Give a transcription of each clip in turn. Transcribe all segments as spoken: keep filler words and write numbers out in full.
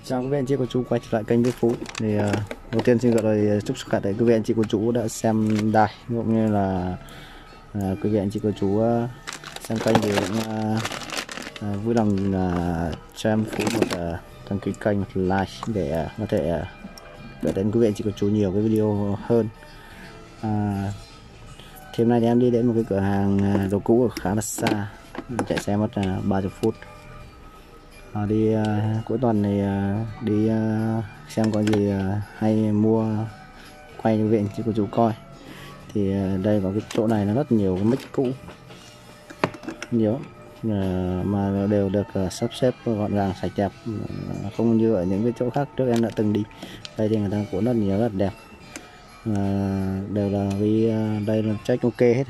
Chào quý vị anh chị cô chú quay trở lại kênh Viết Phú. Thì uh, đầu tiên xin gửi lời chúc sức khỏe tới quý vị anh chị cô chú đã xem đài, cũng như là uh, quý vị anh chị cô chú uh, xem kênh thì cũng uh, uh, vui lòng uh, cho em Phú một uh, đăng ký kênh, một like để uh, có thể uh, gửi đến quý vị anh chị cô chú nhiều cái video hơn. Uh, thì hôm nay thì em đi đến một cái cửa hàng đồ cũ khá là xa, chạy xe mất uh, ba mươi phút. À, đi uh, cuối tuần này uh, đi uh, xem có gì uh, hay mua quay cho viện cho cô chú coi. Thì uh, đây có cái chỗ này nó rất nhiều cái mic cũ, nhiều uh, mà đều được uh, sắp xếp gọn gàng sạch đẹp, uh, không như ở những cái chỗ khác trước em đã từng đi. Đây thì người ta cũng rất nhiều, rất đẹp, uh, đều là vì uh, đây là check ok hết.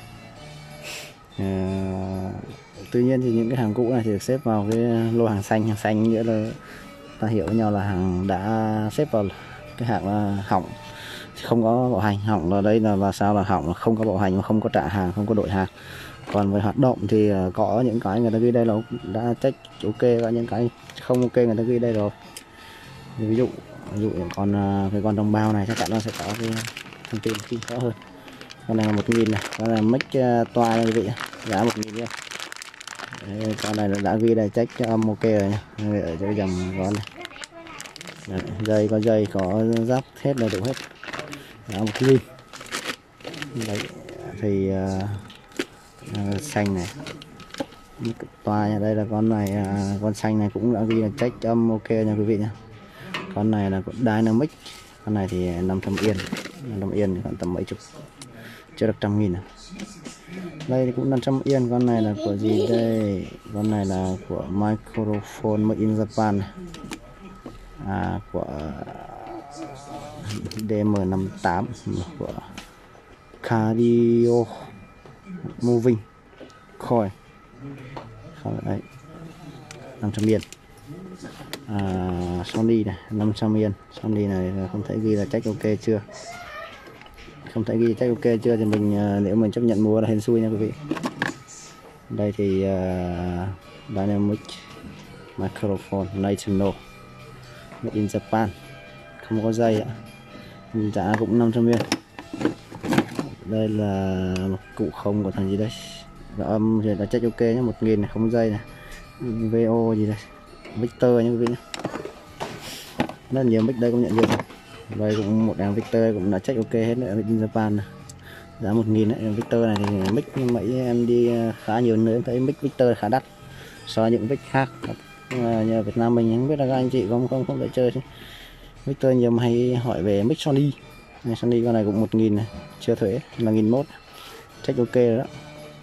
Uh, tuy nhiên thì những cái hàng cũ này thì được xếp vào cái lô hàng xanh. Hàng xanh nghĩa là ta hiểu với nhau là hàng đã xếp vào cái hạng là hỏng, không có bảo hành. Hỏng là đây là là sao là hỏng, là không có bảo hành mà không có trả hàng, không có đổi hàng. Còn về hoạt động thì có những cái người ta ghi đây là đã check ok, có những cái không ok người ta ghi đây rồi. Ví dụ ví dụ còn cái con trong bao này chắc chắn nó sẽ có cái thông tin chi rõ hơn. Con này là một nghìn này, con này mic toa này quý vị, giá một nghìn nhé. Đấy, con này đã ghi đây check âm ok rồi nha, ở chỗ dòng con này. Đấy, dây có dây có giáp hết đầy đủ hết, giá một nghìn. Đấy thì uh, xanh này toa nha, đây là con này, uh, con xanh này cũng đã ghi là check âm ok nha quý vị nha. Con này là Dynamic, con này thì năm trăm yên, năm trăm yên thì còn tầm mấy chục, chưa được trăm nghìn. Đây thì cũng năm trăm yên. Con này là của gì đây? Con này là của Microphone Made in Japan này. À, của D M năm tám của Cardio Moving Coil. Đấy, năm trăm yên. À, Sony này năm trăm yên. Sony này không thể ghi là check ok chưa, không thể ghi check ok chưa thì mình uh, nếu mình chấp nhận mua là hên xui nha quý vị. Đây thì uh, Dynamic Microphone National Made in Japan, không có dây ạ, giá cũng năm trăm yên. Đây là một cụ không của thằng gì đây, và âm thì là check ok nhé, một nghìn này, không dây này, vê o gì đây, Victor nha quý vị nhé. Rất nhiều mic đây cũng nhận được. Đây cũng một đàn Victor cũng đã check ok hết nữa, in Japan này. Giá một nghìn đấy. Victor này thì mic nhưng mấy em đi khá nhiều nữa thấy mic Victor khá đắt so với những mic khác. Như ở Việt Nam mình không biết là các anh chị không không không để chơi chứ. Victor nhiều mà hay hỏi về mic Sony. Này, Sony con này cũng một nghìn này, chưa thuế là nghìn mốt, check ok rồi đó.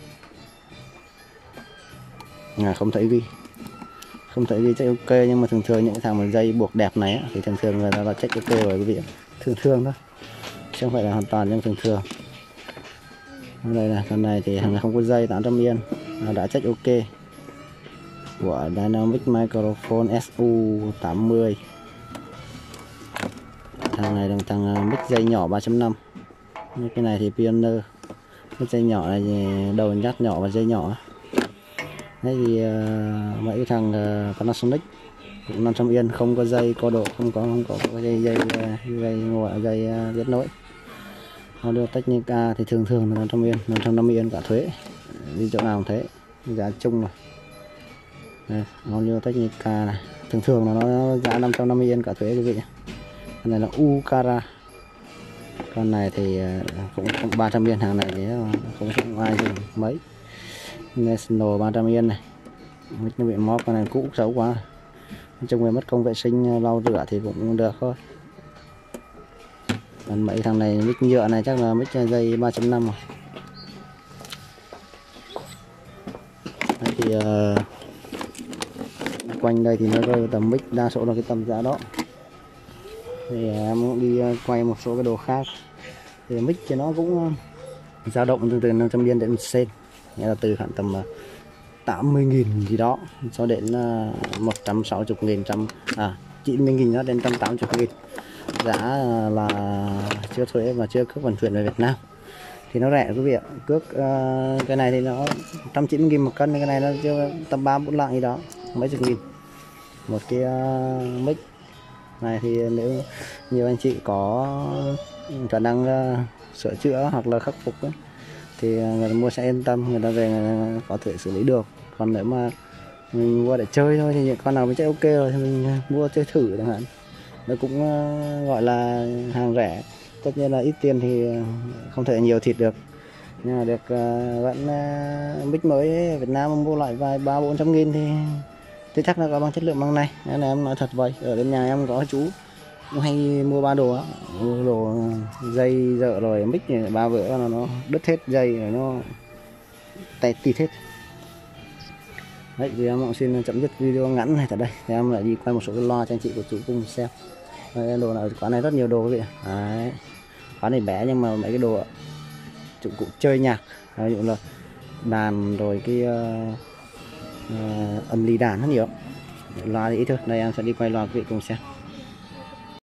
À, không thấy ghi không thể ghi check ok, nhưng mà thường thường những cái thằng mà dây buộc đẹp này á, thì thường thường người ta là check ok rồi quý vị, thường thường thôi chứ không phải là hoàn toàn, nhưng thường thường. Đây là con này thì thằng này không có dây, tám trăm yên, đã check ok, của Dynamic Microphone S U tám mươi. Thằng này là thằng mic dây nhỏ ba chấm năm, như cái này thì Pioneer. Mic dây nhỏ này thì đầu nhát nhỏ và dây nhỏ. Đấy thì uh, mấy thằng uh, Panasonic cũng năm trăm yên, không có dây co độ, không có không có, có dây dây dây ngồi dây uh, kết nối. Audio Technica thì thường thường là năm trăm yên, năm trăm năm mươi yên cả thuế, đi chỗ nào cũng thế, giá chung rồi. Đây, Audio Technica này thường thường là nó giá năm trăm năm mươi yên cả thuế quý vị. Con này là Ukara, con này thì uh, cũng, cũng ba trăm yên, hàng này thì không không ai dùng mấy. National ba trăm yên này, mic nó bị móp, con này cũ xấu quá, trong người mất công vệ sinh lau rửa thì cũng được thôi. Còn mấy thằng này mic nhựa này chắc là mic dây ba chấm năm rồi. Đấy thì uh, quanh đây thì nó rơi tầm mic đa số là cái tầm giá đó. Thì em cũng đi quay một số cái đồ khác thì mic cho nó cũng dao động từ từ năm trăm yên đến một sen, nghĩa là từ khoảng tầm tám mươi nghìn gì đó cho đến một trăm sáu mươi nghìn, trăm à chín mươi nghìn đó đến một trăm tám mươi nghìn. Giá là chưa thuế và chưa cước vận chuyển về Việt Nam thì nó rẻ quý vị ạ. Cước uh, cái này thì nó một trăm chín mươi nghìn một cân, cái này nó chưa tầm ba bốn lạng gì đó, mấy chục nghìn. một cái uh, mic này thì nếu nhiều anh chị có khả năng uh, sửa chữa hoặc là khắc phục ấy, thì người ta mua sẽ yên tâm, người ta về người ta có thể xử lý được. Còn nếu mà mình mua để chơi thôi thì những con nào mình chơi ok rồi thì mình mua chơi thử chẳng hạn, nó cũng uh, gọi là hàng rẻ. Tất nhiên là ít tiền thì không thể nhiều thịt được, nhưng mà được uh, vẫn uh, mic mới ấy, Việt Nam mua lại vài ba bốn trăm nghìn thì thì chắc là có bằng chất lượng bằng này. Nên là em nói thật vậy. Ở bên nhà em có chú cũng hay mua ba đồ á, mua đồ dây dợ rồi mic ba bữa là nó đứt hết dây rồi nó tay tịt hết. Đấy, thì em cũng xin chấm dứt video ngắn này tại đây. Thì em lại đi quay một số cái loa cho anh chị của chú cùng xem. Đây, đồ nào quán này rất nhiều đồ quý vị. Đấy, quán này bé nhưng mà mấy cái đồ dụng cụ chơi nhạc, ví dụ là đàn rồi cái uh, uh, âm ly đàn rất nhiều. Loa thì ít thôi. Đây em sẽ đi quay loa quý vị cùng xem.